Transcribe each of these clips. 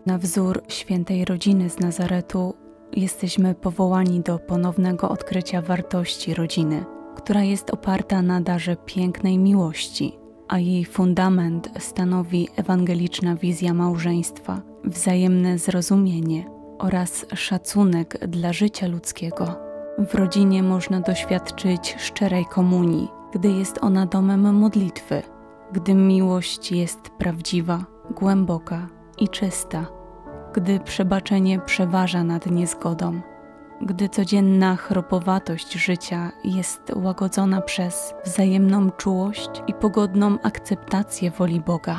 Na wzór świętej rodziny z Nazaretu jesteśmy powołani do ponownego odkrycia wartości rodziny, która jest oparta na darze pięknej miłości, a jej fundament stanowi ewangeliczna wizja małżeństwa, wzajemne zrozumienie oraz szacunek dla życia ludzkiego. W rodzinie można doświadczyć szczerej komunii, gdy jest ona domem modlitwy, gdy miłość jest prawdziwa, głęboka i czysta, gdy przebaczenie przeważa nad niezgodą, gdy codzienna chropowatość życia jest łagodzona przez wzajemną czułość i pogodną akceptację woli Boga.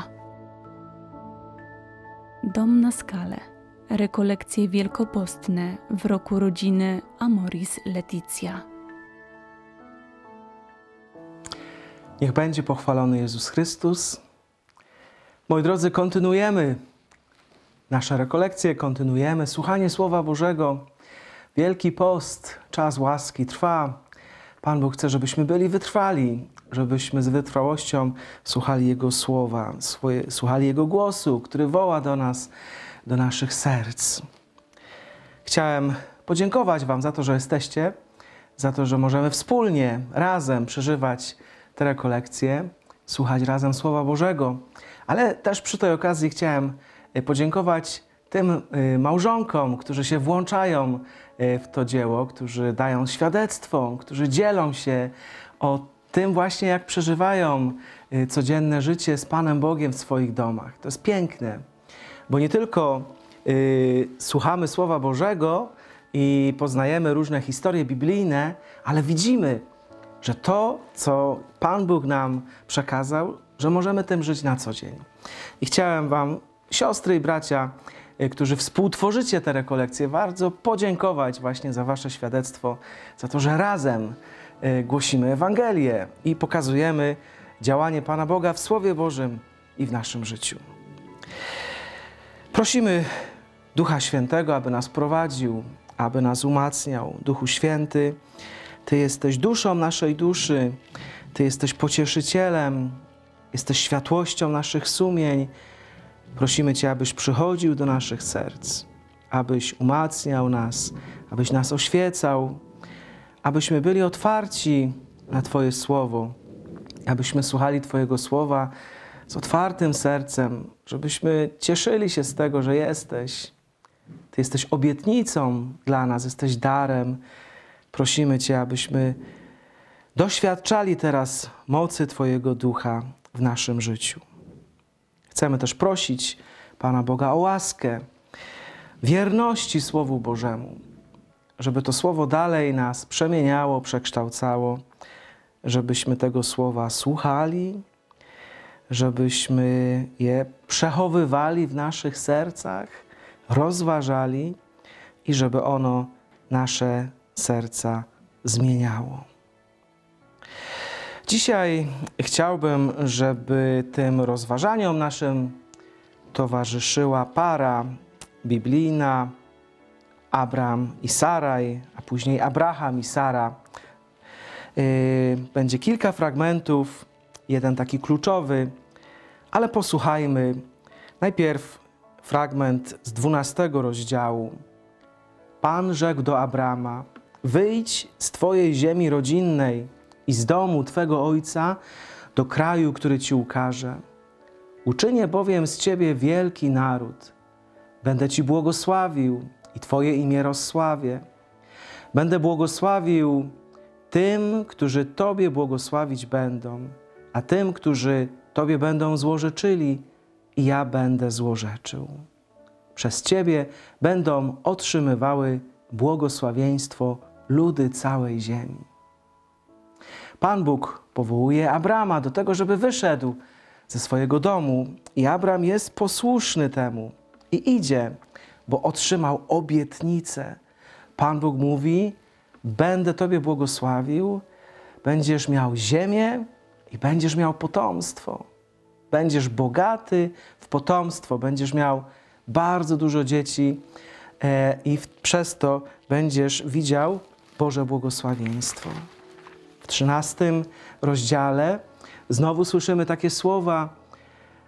Dom na skalę. Rekolekcje wielkopostne w roku rodziny Amoris Laetitia. Niech będzie pochwalony Jezus Chrystus. Moi drodzy, kontynuujemy nasze rekolekcje, kontynuujemy słuchanie Słowa Bożego. Wielki Post, czas łaski trwa. Pan Bóg chce, żebyśmy byli wytrwali, żebyśmy z wytrwałością słuchali Jego Słowa, słuchali Jego głosu, który woła do nas, do naszych serc. Chciałem podziękować Wam za to, że jesteście, za to, że możemy wspólnie, razem przeżywać te rekolekcje, słuchać razem Słowa Bożego. Ale też przy tej okazji chciałem podziękować tym małżonkom, którzy się włączają w to dzieło, którzy dają świadectwo, którzy dzielą się o tym właśnie, jak przeżywają codzienne życie z Panem Bogiem w swoich domach. To jest piękne, bo nie tylko słuchamy Słowa Bożego i poznajemy różne historie biblijne, ale widzimy, że to, co Pan Bóg nam przekazał, że możemy tym żyć na co dzień. I chciałem Wam, siostry i bracia, którzy współtworzycie te rekolekcje, bardzo podziękować właśnie za Wasze świadectwo, za to, że razem głosimy Ewangelię i pokazujemy działanie Pana Boga w Słowie Bożym i w naszym życiu. Prosimy Ducha Świętego, aby nas prowadził, aby nas umacniał. Duchu Święty, Ty jesteś duszą naszej duszy, Ty jesteś pocieszycielem, jesteś światłością naszych sumień. Prosimy Cię, abyś przychodził do naszych serc, abyś umacniał nas, abyś nas oświecał, abyśmy byli otwarci na Twoje Słowo, abyśmy słuchali Twojego Słowa z otwartym sercem, żebyśmy cieszyli się z tego, że jesteś. Ty jesteś obietnicą dla nas, jesteś darem. Prosimy Cię, abyśmy doświadczali teraz mocy Twojego Ducha w naszym życiu. Chcemy też prosić Pana Boga o łaskę, wierności Słowu Bożemu, żeby to Słowo dalej nas przemieniało, przekształcało, żebyśmy tego Słowa słuchali, żebyśmy je przechowywali w naszych sercach, rozważali i żeby ono nasze serca zmieniało. Dzisiaj chciałbym, żeby tym rozważaniom naszym towarzyszyła para biblijna Abram i Saraj, a później Abraham i Sara. Będzie kilka fragmentów, jeden taki kluczowy, ale posłuchajmy najpierw fragment z 12 rozdziału. Pan rzekł do Abrama: wyjdź z Twojej ziemi rodzinnej i z domu Twego ojca do kraju, który Ci ukażę. Uczynię bowiem z Ciebie wielki naród. Będę Ci błogosławił i Twoje imię rozsławię. Będę błogosławił tym, którzy Tobie błogosławić będą, a tym, którzy Tobie będą złorzeczyli, i ja będę złorzeczył. Przez Ciebie będą otrzymywały błogosławieństwo ludy całej ziemi. Pan Bóg powołuje Abrama do tego, żeby wyszedł ze swojego domu i Abram jest posłuszny temu i idzie, bo otrzymał obietnicę. Pan Bóg mówi: będę Tobie błogosławił, będziesz miał ziemię i będziesz miał potomstwo. Będziesz bogaty w potomstwo, będziesz miał bardzo dużo dzieci i przez to będziesz widział Boże błogosławieństwo. W 13 rozdziale znowu słyszymy takie słowa: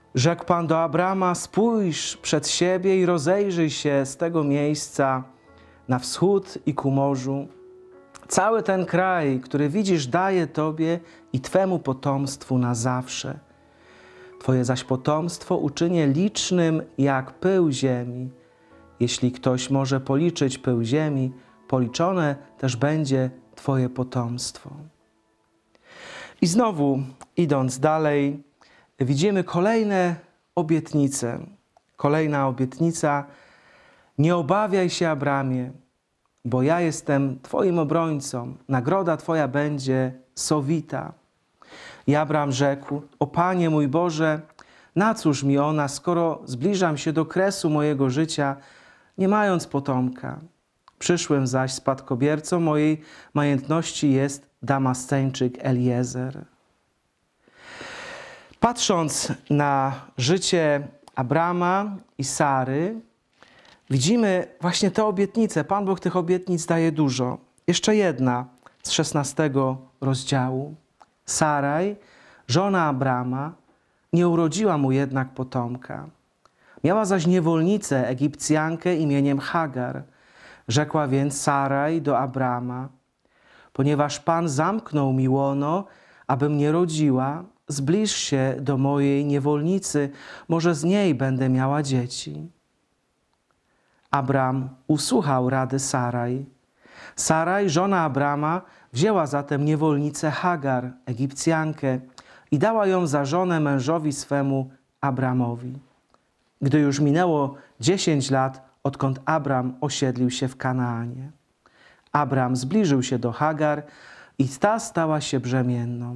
Rzekł Pan do Abrama: spójrz przed siebie i rozejrzyj się z tego miejsca na wschód i ku morzu. Cały ten kraj, który widzisz, daję Tobie i Twemu potomstwu na zawsze. Twoje zaś potomstwo uczynię licznym jak pył ziemi. Jeśli ktoś może policzyć pył ziemi, policzone też będzie Twoje potomstwo. I znowu, idąc dalej, widzimy kolejne obietnice. Kolejna obietnica: nie obawiaj się, Abramie, bo ja jestem Twoim obrońcą. Nagroda Twoja będzie sowita. I Abram rzekł: o Panie mój Boże, na cóż mi ona, skoro zbliżam się do kresu mojego życia, nie mając potomka? Przyszłym zaś spadkobiercą mojej majętności jest Damasceńczyk Eliezer. Patrząc na życie Abrama i Sary, widzimy właśnie te obietnice. Pan Bóg tych obietnic daje dużo. Jeszcze jedna z 16 rozdziału. Saraj, żona Abrama, nie urodziła mu jednak potomka. Miała zaś niewolnicę Egipcjankę imieniem Hagar. Rzekła więc Saraj do Abrama: ponieważ Pan zamknął mi łono, abym nie rodziła, zbliż się do mojej niewolnicy, może z niej będę miała dzieci. Abram usłuchał rady Saraj. Saraj, żona Abrama, wzięła zatem niewolnicę Hagar, Egipcjankę, i dała ją za żonę mężowi swemu Abramowi. Gdy już minęło 10 lat, odkąd Abram osiedlił się w Kanaanie. Abram zbliżył się do Hagar i ta stała się brzemienną.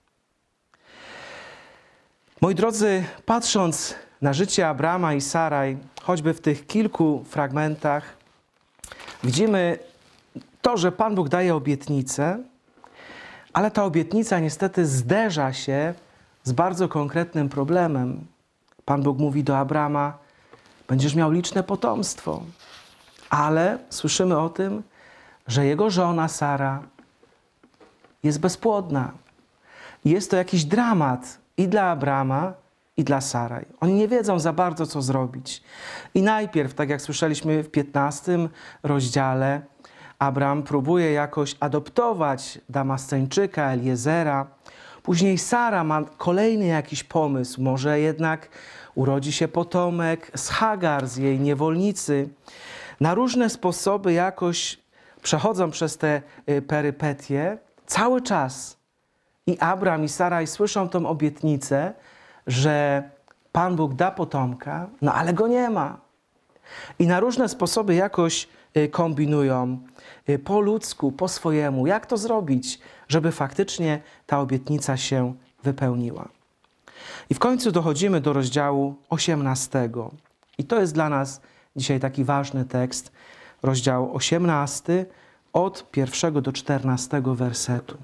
Moi drodzy, patrząc na życie Abrama i Saraj, choćby w tych kilku fragmentach, widzimy to, że Pan Bóg daje obietnicę, ale ta obietnica niestety zderza się z bardzo konkretnym problemem. Pan Bóg mówi do Abrama: będziesz miał liczne potomstwo. Ale słyszymy o tym, że jego żona Sara jest bezpłodna. I jest to jakiś dramat i dla Abrama, i dla Saraj. Oni nie wiedzą za bardzo, co zrobić. I najpierw, tak jak słyszeliśmy w 15 rozdziale, Abram próbuje jakoś adoptować Damasceńczyka, Eliezera. Później Sara ma kolejny jakiś pomysł. Może jednak urodzi się potomek z Hagar, z jej niewolnicy. Na różne sposoby jakoś przechodzą przez te perypetie cały czas. I Abram i Saraj słyszą tą obietnicę, że Pan Bóg da potomka, no ale go nie ma. I na różne sposoby jakoś kombinują, po ludzku, po swojemu, jak to zrobić, żeby faktycznie ta obietnica się wypełniła. I w końcu dochodzimy do rozdziału 18. I to jest dla nas dzisiaj taki ważny tekst, rozdział 18, od 1 do 14 wersetu.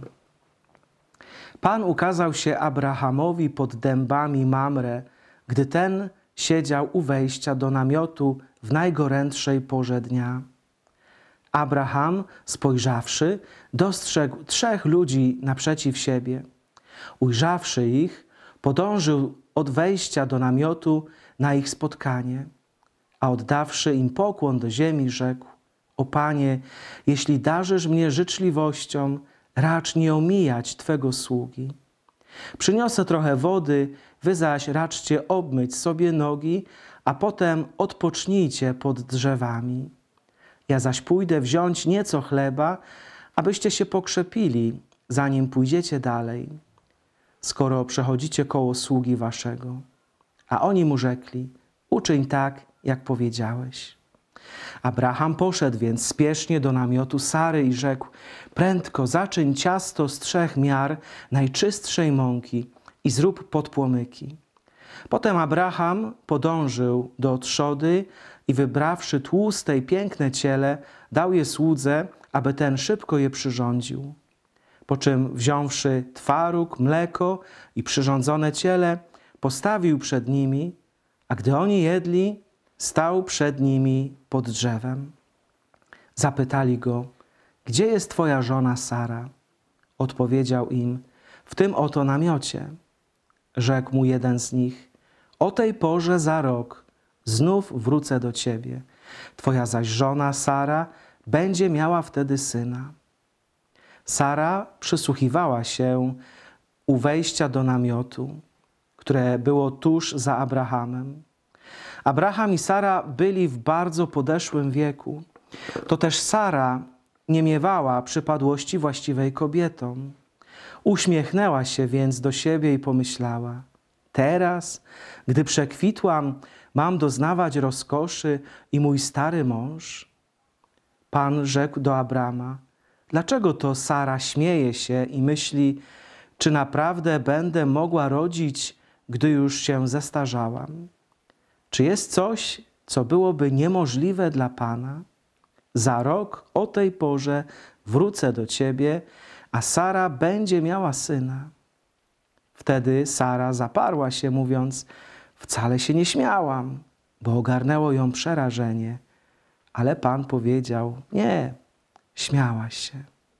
Pan ukazał się Abrahamowi pod dębami Mamre, gdy ten siedział u wejścia do namiotu w najgorętszej porze dnia. Abraham, spojrzawszy, dostrzegł 3 ludzi naprzeciw siebie. Ujrzawszy ich, podążył od wejścia do namiotu na ich spotkanie, a oddawszy im pokłon do ziemi, rzekł: o Panie, jeśli darzysz mnie życzliwością, racz nie omijać Twego sługi. Przyniosę trochę wody, wy zaś raczcie obmyć sobie nogi, a potem odpocznijcie pod drzewami. Ja zaś pójdę wziąć nieco chleba, abyście się pokrzepili, zanim pójdziecie dalej, skoro przechodzicie koło sługi waszego. A oni mu rzekli: uczyń tak, jak powiedziałeś. Abraham poszedł więc spiesznie do namiotu Sary i rzekł: prędko zaczyń ciasto z 3 miar najczystszej mąki i zrób podpłomyki. Potem Abraham podążył do trzody i wybrawszy tłuste i piękne ciele, dał je słudze, aby ten szybko je przyrządził. Po czym wziąwszy twaróg, mleko i przyrządzone ciele, postawił przed nimi, a gdy oni jedli, stał przed nimi pod drzewem. Zapytali go: gdzie jest twoja żona Sara? Odpowiedział im: w tym oto namiocie. Rzekł mu jeden z nich: o tej porze za rok znów wrócę do ciebie. Twoja zaś żona Sara będzie miała wtedy syna. Sara przysłuchiwała się u wejścia do namiotu, które było tuż za Abrahamem. Abraham i Sara byli w bardzo podeszłym wieku. To też Sara nie miewała przypadłości właściwej kobietom. Uśmiechnęła się więc do siebie i pomyślała: teraz, gdy przekwitłam, mam doznawać rozkoszy i mój stary mąż? Pan rzekł do Abrama: dlaczego to Sara śmieje się i myśli, czy naprawdę będę mogła rodzić, gdy już się zestarzałam? Czy jest coś, co byłoby niemożliwe dla Pana? Za rok o tej porze wrócę do ciebie, a Sara będzie miała syna. Wtedy Sara zaparła się, mówiąc: wcale się nie śmiałam, bo ogarnęło ją przerażenie. Ale Pan powiedział: nie, śmiałaś się.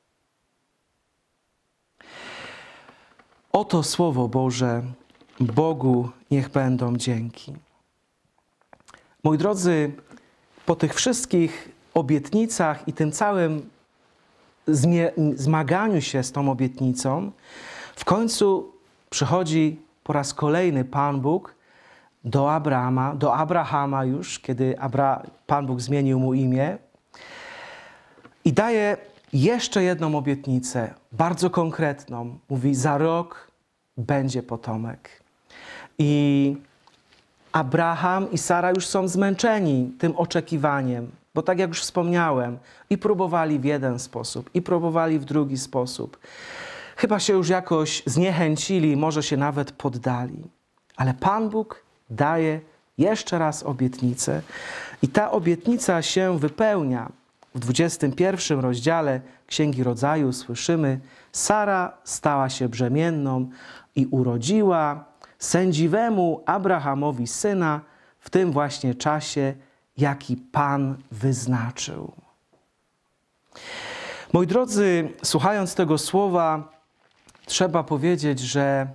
Oto Słowo Boże, Bogu niech będą dzięki. Moi drodzy, po tych wszystkich obietnicach i tym całym zmaganiu się z tą obietnicą, w końcu przychodzi po raz kolejny Pan Bóg do Abrahama już, kiedy Pan Bóg zmienił mu imię i daje jeszcze jedną obietnicę, bardzo konkretną. Mówi: za rok będzie potomek. I Abraham i Sara już są zmęczeni tym oczekiwaniem, bo tak jak już wspomniałem, i próbowali w jeden sposób, i próbowali w drugi sposób. Chyba się już jakoś zniechęcili, może się nawet poddali. Ale Pan Bóg daje jeszcze raz obietnicę i ta obietnica się wypełnia. W 21 rozdziale Księgi Rodzaju słyszymy: Sara stała się brzemienną i urodziła sędziwemu Abrahamowi syna w tym właśnie czasie, jaki Pan wyznaczył. Moi drodzy, słuchając tego słowa, trzeba powiedzieć, że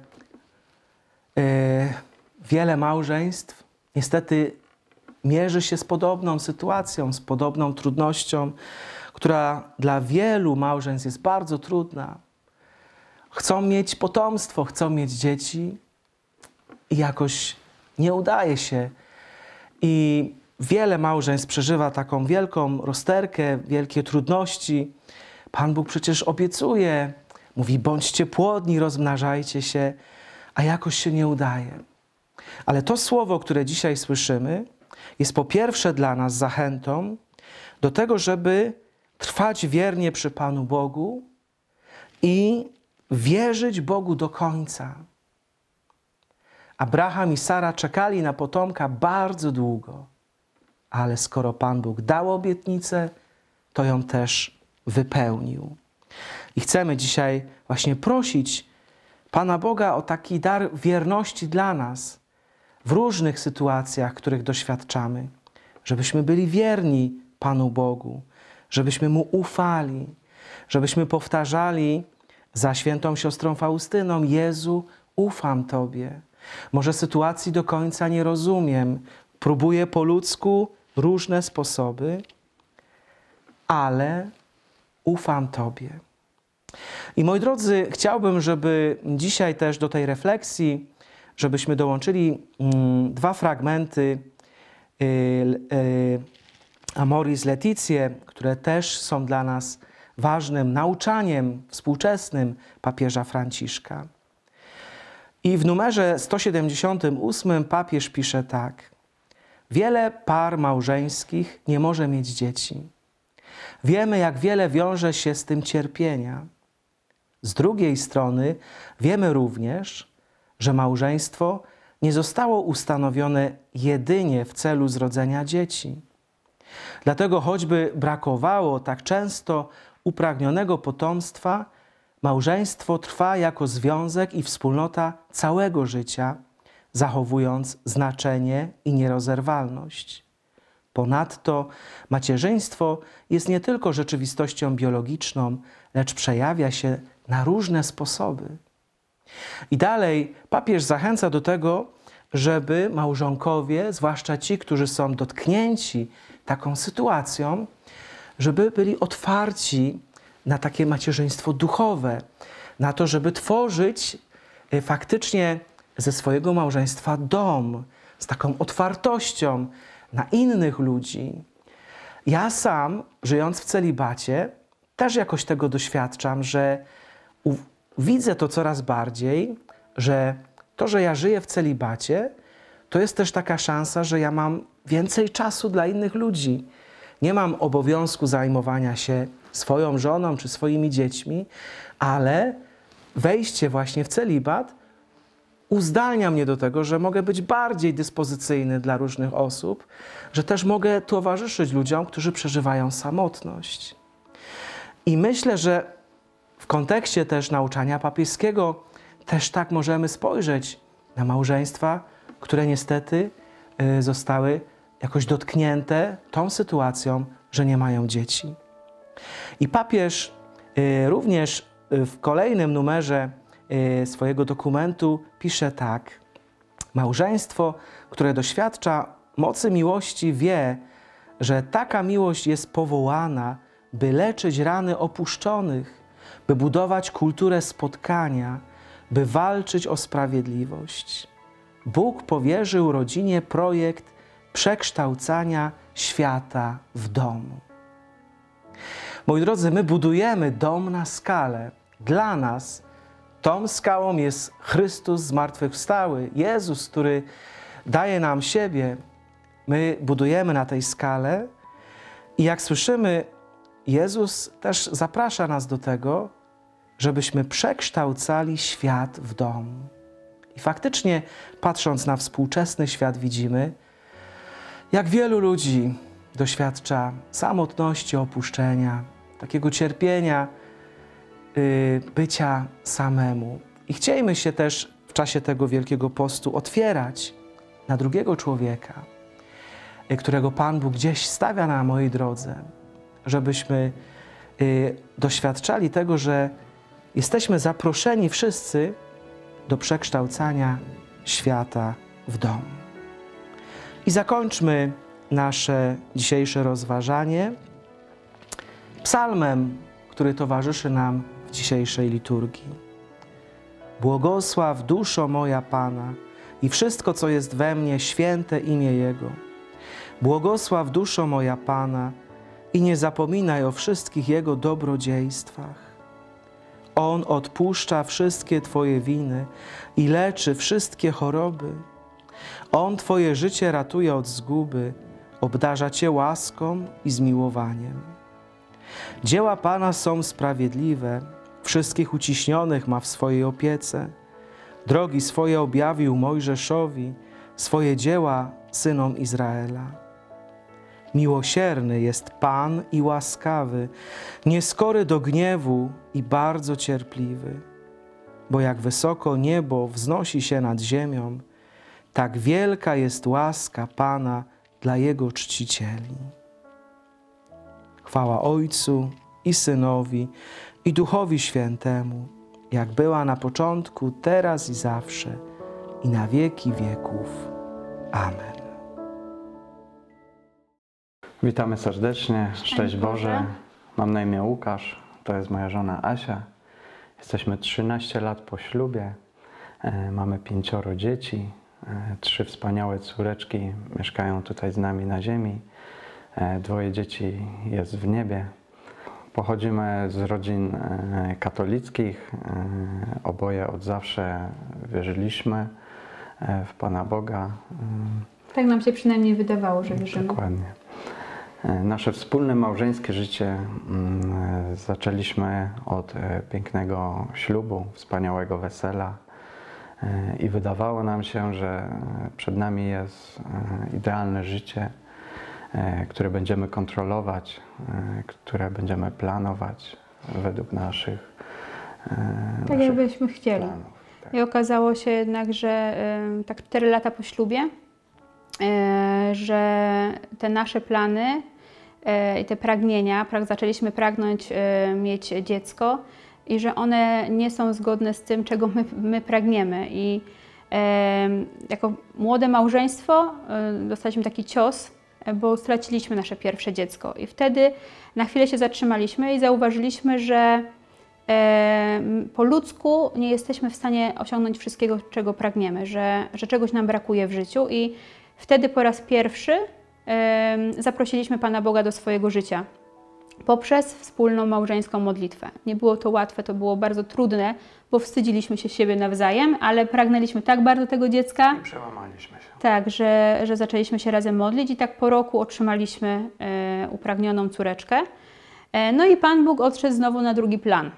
wiele małżeństw niestety mierzy się z podobną sytuacją, z podobną trudnością, która dla wielu małżeństw jest bardzo trudna. Chcą mieć potomstwo, chcą mieć dzieci i jakoś nie udaje się. I wiele małżeństw przeżywa taką wielką rozterkę, wielkie trudności. Pan Bóg przecież obiecuje, mówi: bądźcie płodni, rozmnażajcie się, a jakoś się nie udaje. Ale to słowo, które dzisiaj słyszymy, jest po pierwsze dla nas zachętą do tego, żeby trwać wiernie przy Panu Bogu i wierzyć Bogu do końca. Abraham i Sara czekali na potomka bardzo długo, ale skoro Pan Bóg dał obietnicę, to ją też wypełnił. I chcemy dzisiaj właśnie prosić Pana Boga o taki dar wierności dla nas w różnych sytuacjach, których doświadczamy, żebyśmy byli wierni Panu Bogu, żebyśmy Mu ufali, żebyśmy powtarzali za świętą siostrą Faustyną: Jezu, ufam Tobie. Może sytuacji do końca nie rozumiem, próbuję po ludzku różne sposoby, ale ufam Tobie. I moi drodzy, chciałbym, żeby dzisiaj też do tej refleksji, żebyśmy dołączyli dwa fragmenty Amoris Laetitia, które też są dla nas ważnym nauczaniem współczesnym papieża Franciszka. I w numerze 178 papież pisze tak: wiele par małżeńskich nie może mieć dzieci. Wiemy, jak wiele wiąże się z tym cierpienia. Z drugiej strony wiemy również, że małżeństwo nie zostało ustanowione jedynie w celu zrodzenia dzieci. Dlatego choćby brakowało tak często upragnionego potomstwa, małżeństwo trwa jako związek i wspólnota całego życia, zachowując znaczenie i nierozerwalność. Ponadto macierzyństwo jest nie tylko rzeczywistością biologiczną, lecz przejawia się na różne sposoby. I dalej papież zachęca do tego, żeby małżonkowie, zwłaszcza ci, którzy są dotknięci taką sytuacją, żeby byli otwarci na takie macierzyństwo duchowe, na to, żeby tworzyć faktycznie ze swojego małżeństwa dom, z taką otwartością na innych ludzi. Ja sam, żyjąc w celibacie, też jakoś tego doświadczam, że widzę to coraz bardziej, że to, że ja żyję w celibacie, to jest też taka szansa, że ja mam więcej czasu dla innych ludzi. Nie mam obowiązku zajmowania się swoją żoną czy swoimi dziećmi, ale wejście właśnie w celibat uzdalnia mnie do tego, że mogę być bardziej dyspozycyjny dla różnych osób, że też mogę towarzyszyć ludziom, którzy przeżywają samotność. I myślę, że w kontekście też nauczania papieskiego też tak możemy spojrzeć na małżeństwa, które niestety zostały jakoś dotknięte tą sytuacją, że nie mają dzieci. I papież również w kolejnym numerze swojego dokumentu pisze tak: małżeństwo, które doświadcza mocy miłości, wie, że taka miłość jest powołana, by leczyć rany opuszczonych, by budować kulturę spotkania, by walczyć o sprawiedliwość. Bóg powierzył rodzinie projekt przekształcania świata w dom. Moi drodzy, my budujemy dom na skalę. Dla nas tą skałą jest Chrystus zmartwychwstały, Jezus, który daje nam siebie. My budujemy na tej skale i jak słyszymy, Jezus też zaprasza nas do tego, żebyśmy przekształcali świat w dom. I faktycznie, patrząc na współczesny świat, widzimy, jak wielu ludzi doświadcza samotności, opuszczenia, takiego cierpienia, bycia samemu. I chciejmy się też w czasie tego Wielkiego Postu otwierać na drugiego człowieka, którego Pan Bóg gdzieś stawia na mojej drodze, żebyśmy doświadczali tego, że jesteśmy zaproszeni wszyscy do przekształcania świata w dom. I zakończmy nasze dzisiejsze rozważanie psalmem, który towarzyszy nam w dzisiejszej liturgii. Błogosław duszo moja Pana i wszystko, co jest we mnie, święte imię Jego. Błogosław duszo moja Pana i nie zapominaj o wszystkich Jego dobrodziejstwach. On odpuszcza wszystkie Twoje winy i leczy wszystkie choroby. On Twoje życie ratuje od zguby, obdarza Cię łaską i zmiłowaniem. Dzieła Pana są sprawiedliwe, wszystkich uciśnionych ma w swojej opiece. Drogi swoje objawił Mojżeszowi, swoje dzieła synom Izraela. Miłosierny jest Pan i łaskawy, nieskory do gniewu i bardzo cierpliwy. Bo jak wysoko niebo wznosi się nad ziemią, tak wielka jest łaska Pana dla Jego czcicieli. Chwała Ojcu i Synowi, i Duchowi Świętemu, jak była na początku, teraz i zawsze, i na wieki wieków. Amen. Witamy serdecznie, szczęść Boże. Mam na imię Łukasz, to jest moja żona Asia. Jesteśmy 13 lat po ślubie, mamy 5 dzieci, 3 wspaniałe córeczki mieszkają tutaj z nami na ziemi, 2 dzieci jest w niebie. Pochodzimy z rodzin katolickich, oboje od zawsze wierzyliśmy w Pana Boga. Tak nam się przynajmniej wydawało, że wierzymy. Dokładnie. Nasze wspólne małżeńskie życie zaczęliśmy od pięknego ślubu, wspaniałego wesela i wydawało nam się, że przed nami jest idealne życie, które będziemy kontrolować, które będziemy planować według naszych tak jakbyśmy chcieli. planów. Tak. I okazało się jednak, że tak 4 lata po ślubie, że te nasze plany i te pragnienia, zaczęliśmy pragnąć mieć dziecko i że one nie są zgodne z tym, czego my pragniemy. I Jako młode małżeństwo dostaliśmy taki cios, bo straciliśmy nasze pierwsze dziecko. I wtedy na chwilę się zatrzymaliśmy i zauważyliśmy, że po ludzku nie jesteśmy w stanie osiągnąć wszystkiego, czego pragniemy, że czegoś nam brakuje w życiu. I wtedy po raz pierwszy zaprosiliśmy Pana Boga do swojego życia poprzez wspólną małżeńską modlitwę. Nie było to łatwe, to było bardzo trudne, bo wstydziliśmy się siebie nawzajem, ale pragnęliśmy tak bardzo tego dziecka. I przełamaliśmy się. Tak, że zaczęliśmy się razem modlić i tak po roku otrzymaliśmy upragnioną córeczkę. No i Pan Bóg odszedł znowu na drugi plan.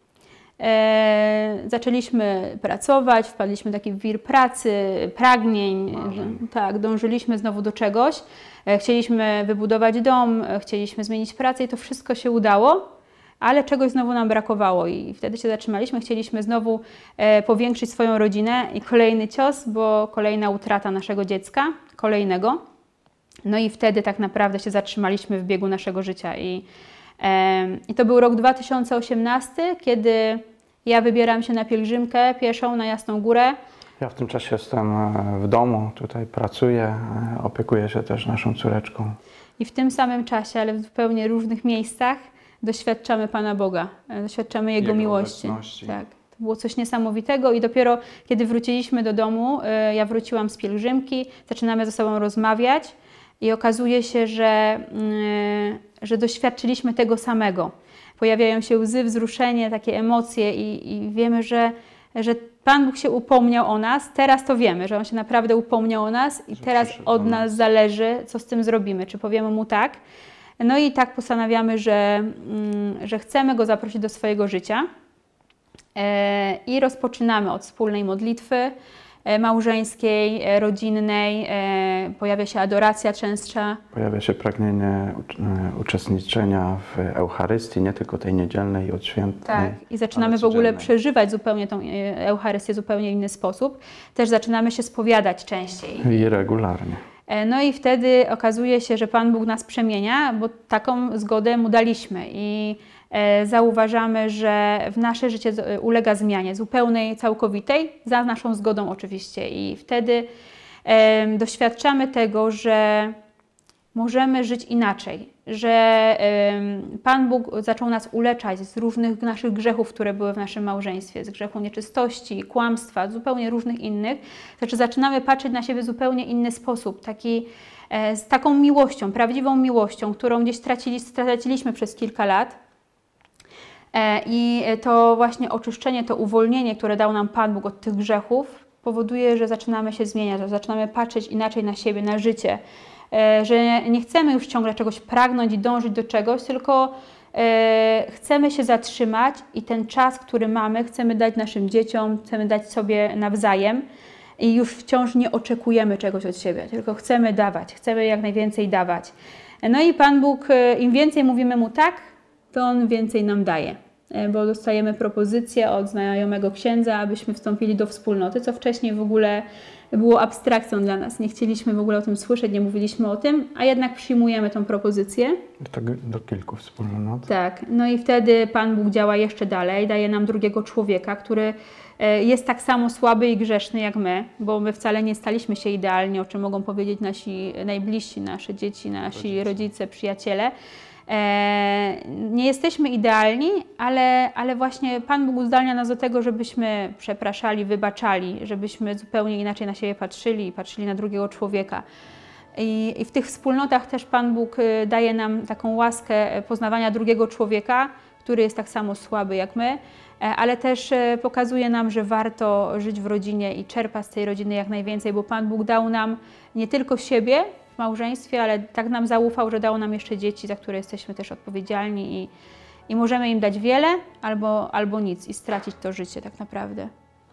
Zaczęliśmy pracować, wpadliśmy w taki wir pracy, pragnień, tak, dążyliśmy znowu do czegoś. Chcieliśmy wybudować dom, chcieliśmy zmienić pracę i to wszystko się udało, ale czegoś znowu nam brakowało i wtedy się zatrzymaliśmy. Chcieliśmy znowu powiększyć swoją rodzinę i kolejny cios, bo kolejna utrata naszego dziecka, kolejnego. No i wtedy tak naprawdę się zatrzymaliśmy w biegu naszego życia i to był rok 2018, kiedy ja wybieram się na pielgrzymkę pieszą na Jasną Górę. Ja w tym czasie jestem w domu, tutaj pracuję, opiekuję się też naszą córeczką. I w tym samym czasie, ale w zupełnie różnych miejscach doświadczamy Pana Boga, doświadczamy Jego miłości. Obecności. Tak, to było coś niesamowitego i dopiero kiedy wróciliśmy do domu, ja wróciłam z pielgrzymki, zaczynamy ze sobą rozmawiać i okazuje się, że doświadczyliśmy tego samego. Pojawiają się łzy, wzruszenie, takie emocje i wiemy, że Pan Bóg się upomniał o nas. Teraz to wiemy, że On się naprawdę upomniał o nas i teraz od nas zależy, co z tym zrobimy. Czy powiemy Mu tak? No i tak postanawiamy, że chcemy Go zaprosić do swojego życia i rozpoczynamy od wspólnej modlitwy małżeńskiej, rodzinnej, pojawia się adoracja częstsza. Pojawia się pragnienie uczestniczenia w Eucharystii, nie tylko tej niedzielnej i odświętnej. Tak, i zaczynamy w ogóle przeżywać zupełnie tą Eucharystię w zupełnie inny sposób. Też zaczynamy się spowiadać częściej. I regularnie. No i wtedy okazuje się, że Pan Bóg nas przemienia, bo taką zgodę Mu daliśmy i zauważamy, że w nasze życie ulega zmianie zupełnej, całkowitej, za naszą zgodą oczywiście. I wtedy doświadczamy tego, że możemy żyć inaczej, że Pan Bóg zaczął nas uleczać z różnych naszych grzechów, które były w naszym małżeństwie, z grzechu nieczystości, kłamstwa, zupełnie różnych innych. Znaczy zaczynamy patrzeć na siebie w zupełnie inny sposób, z taką miłością, prawdziwą miłością, którą gdzieś straciliśmy przez kilka lat. I to właśnie oczyszczenie, to uwolnienie, które dał nam Pan Bóg od tych grzechów, powoduje, że zaczynamy się zmieniać, że zaczynamy patrzeć inaczej na siebie, na życie, że nie chcemy już ciągle czegoś pragnąć i dążyć do czegoś, tylko chcemy się zatrzymać i ten czas, który mamy, chcemy dać naszym dzieciom, chcemy dać sobie nawzajem i już wciąż nie oczekujemy czegoś od siebie, tylko chcemy dawać, chcemy jak najwięcej dawać. No i Pan Bóg, im więcej mówimy Mu tak, to On więcej nam daje, bo dostajemy propozycję od znajomego księdza, abyśmy wstąpili do wspólnoty, co wcześniej w ogóle było abstrakcją dla nas. Nie chcieliśmy w ogóle o tym słyszeć, nie mówiliśmy o tym, a jednak przyjmujemy tą propozycję. Do kilku wspólnot. Tak, no i wtedy Pan Bóg działa jeszcze dalej, daje nam drugiego człowieka, który jest tak samo słaby i grzeszny jak my, bo my wcale nie staliśmy się idealnie, o czym mogą powiedzieć nasi najbliżsi, nasze dzieci, nasi rodzice, przyjaciele. Nie jesteśmy idealni, ale właśnie Pan Bóg uzdalnia nas do tego, żebyśmy przepraszali, wybaczali, żebyśmy zupełnie inaczej na siebie patrzyli na drugiego człowieka. I w tych wspólnotach też Pan Bóg daje nam taką łaskę poznawania drugiego człowieka, który jest tak samo słaby jak my, ale też pokazuje nam, że warto żyć w rodzinie i czerpać z tej rodziny jak najwięcej, bo Pan Bóg dał nam nie tylko siebie w małżeństwie, ale tak nam zaufał, że dał nam jeszcze dzieci, za które jesteśmy też odpowiedzialni i możemy im dać wiele albo nic i stracić to życie tak naprawdę.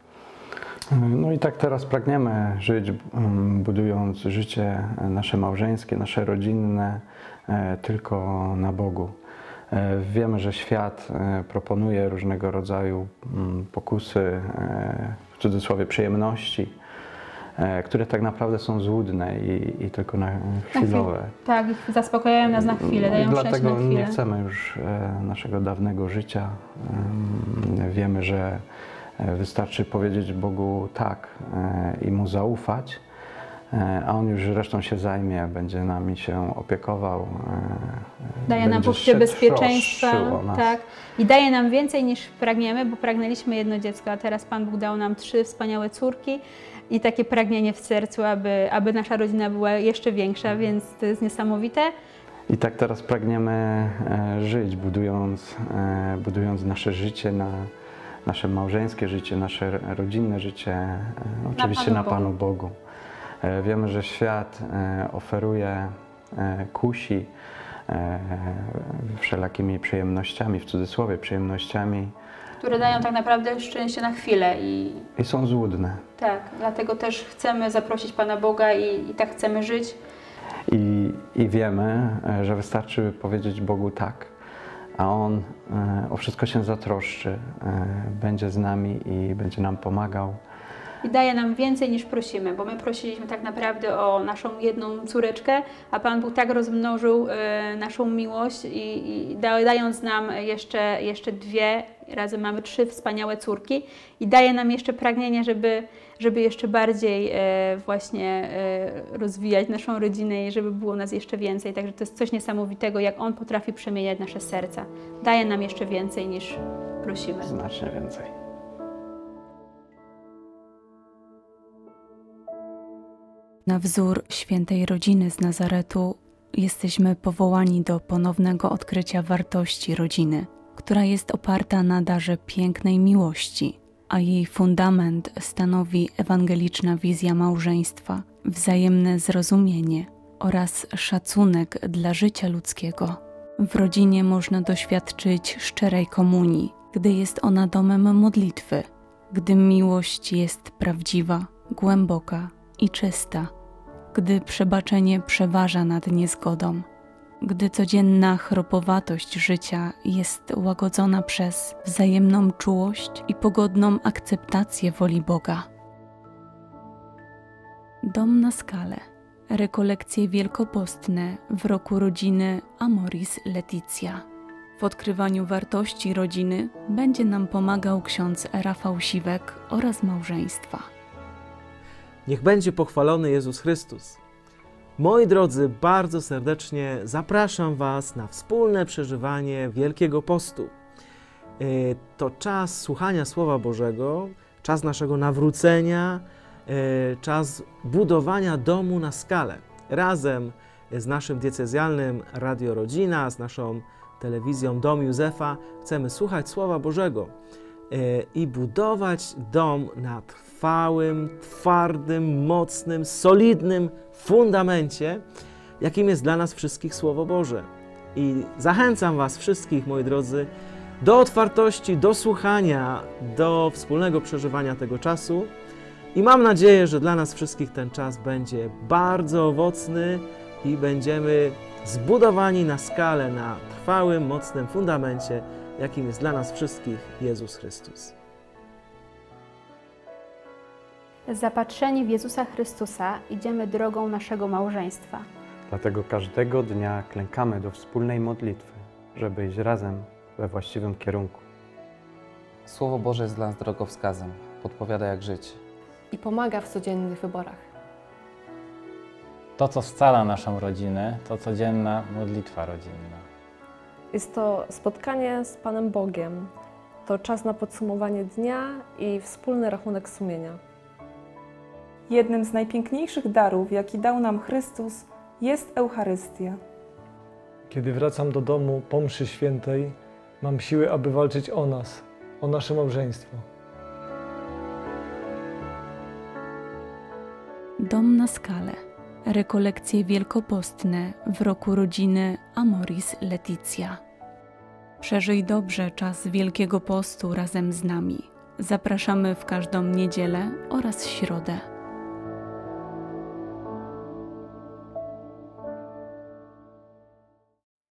No i tak teraz pragniemy żyć, budując życie nasze małżeńskie, nasze rodzinne, tylko na Bogu. Wiemy, że świat proponuje różnego rodzaju pokusy, w cudzysłowie przyjemności, które tak naprawdę są złudne i tylko na chwilowe. Tak, zaspokajają nas na chwilę, dają szczęście na chwilę. Dlatego nie chcemy już naszego dawnego życia. Wiemy, że Wystarczy powiedzieć Bogu tak i Mu zaufać, a On już resztą się zajmie, będzie nami się opiekował. Daje nam poczucie bezpieczeństwa, tak. I daje nam więcej niż pragniemy, bo pragnęliśmy jedno dziecko, a teraz Pan Bóg dał nam 3 wspaniałe córki i takie pragnienie w sercu, aby nasza rodzina była jeszcze większa, więc to jest niesamowite. I tak teraz pragniemy żyć, budując nasze życie, nasze małżeńskie życie, nasze rodzinne życie, oczywiście na Panu Bogu. Wiemy, że świat oferuje, kusi wszelakimi przyjemnościami, w cudzysłowie przyjemnościami, które dają tak naprawdę szczęście na chwilę. I są złudne. Tak, dlatego też chcemy zaprosić Pana Boga i tak chcemy żyć. I wiemy, że wystarczy powiedzieć Bogu tak, a On o wszystko się zatroszczy, będzie z nami i będzie nam pomagał. I daje nam więcej niż prosimy, bo my prosiliśmy tak naprawdę o naszą jedną córeczkę, a Pan Bóg tak rozmnożył naszą miłość i dając nam jeszcze 2, razem mamy 3 wspaniałe córki i daje nam jeszcze pragnienie, żeby jeszcze bardziej właśnie rozwijać naszą rodzinę i żeby było nas jeszcze więcej. Także to jest coś niesamowitego, jak On potrafi przemieniać nasze serca. Daje nam jeszcze więcej niż prosimy. Znacznie więcej. Na wzór świętej rodziny z Nazaretu jesteśmy powołani do ponownego odkrycia wartości rodziny, która jest oparta na darze pięknej miłości, a jej fundament stanowi ewangeliczna wizja małżeństwa, wzajemne zrozumienie oraz szacunek dla życia ludzkiego. W rodzinie można doświadczyć szczerej komunii, gdy jest ona domem modlitwy, gdy miłość jest prawdziwa, głęboka i czysta, gdy przebaczenie przeważa nad niezgodą, gdy codzienna chropowatość życia jest łagodzona przez wzajemną czułość i pogodną akceptację woli Boga. Dom na skalę. Rekolekcje wielkopostne w roku rodziny Amoris Laetitia. W odkrywaniu wartości rodziny będzie nam pomagał ksiądz Rafał Siwek oraz małżeństwa. Niech będzie pochwalony Jezus Chrystus. Moi drodzy, bardzo serdecznie zapraszam Was na wspólne przeżywanie Wielkiego Postu. To czas słuchania Słowa Bożego, czas naszego nawrócenia, czas budowania domu na skalę. Razem z naszym diecezjalnym Radio Rodzina, z naszą telewizją Dom Józefa chcemy słuchać Słowa Bożego i budować dom na trwałym, twardym, mocnym, solidnym fundamencie, jakim jest dla nas wszystkich Słowo Boże. I zachęcam Was wszystkich, moi drodzy, do otwartości, do słuchania, do wspólnego przeżywania tego czasu. I mam nadzieję, że dla nas wszystkich ten czas będzie bardzo owocny i będziemy zbudowani na skalę, na trwałym, mocnym fundamencie, jakim jest dla nas wszystkich Jezus Chrystus. Zapatrzeni w Jezusa Chrystusa idziemy drogą naszego małżeństwa. Dlatego każdego dnia klękamy do wspólnej modlitwy, żeby iść razem we właściwym kierunku. Słowo Boże jest dla nas drogowskazem, podpowiada jak żyć. I pomaga w codziennych wyborach. To, co scala naszą rodzinę, to codzienna modlitwa rodzinna. Jest to spotkanie z Panem Bogiem. To czas na podsumowanie dnia i wspólny rachunek sumienia. Jednym z najpiękniejszych darów, jaki dał nam Chrystus, jest Eucharystia. Kiedy wracam do domu po mszy świętej, mam siły, aby walczyć o nas, o nasze małżeństwo. Dom na skalę. Rekolekcje wielkopostne w roku rodziny Amoris Laetitia. Przeżyj dobrze czas Wielkiego Postu razem z nami. Zapraszamy w każdą niedzielę oraz środę.